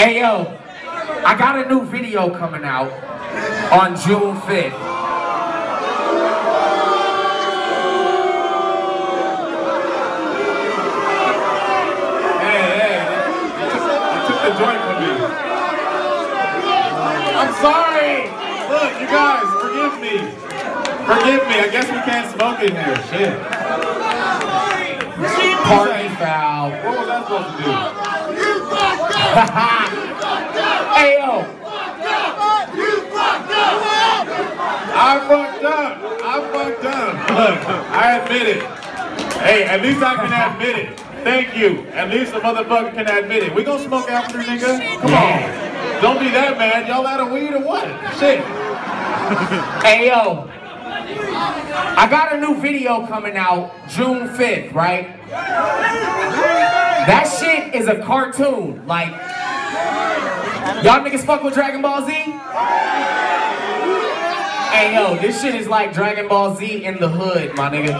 Hey yo, I got a new video coming out on June 5th. Hey, you took the joint from me. I'm sorry. Look, you guys, forgive me. Forgive me. I guess we can't smoke in here. Shit. Party foul. What was I supposed to do? Hey yo. I fucked up. Look, I admit it. Hey, at least I can admit it. Thank you. At least a motherfucker can admit it. We gonna smoke after, nigga? Come on. Don't be that mad. Y'all out of weed or what? Shit. Hey yo. I got a new video coming out June 5th, right? That shit is a cartoon. Like, y'all niggas fuck with Dragon Ball Z? Hey yo, this shit is like Dragon Ball Z in the hood, my nigga.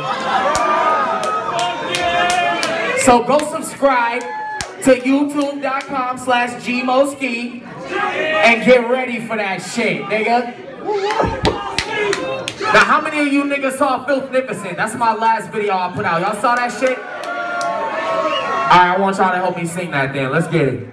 So go subscribe to youtube.com/GMoski and get ready for that shit, nigga. Now, how many of you niggas saw Filthnificent? That's my last video I put out. Y'all saw that shit? Alright, I want y'all to help me sing that then. Let's get it.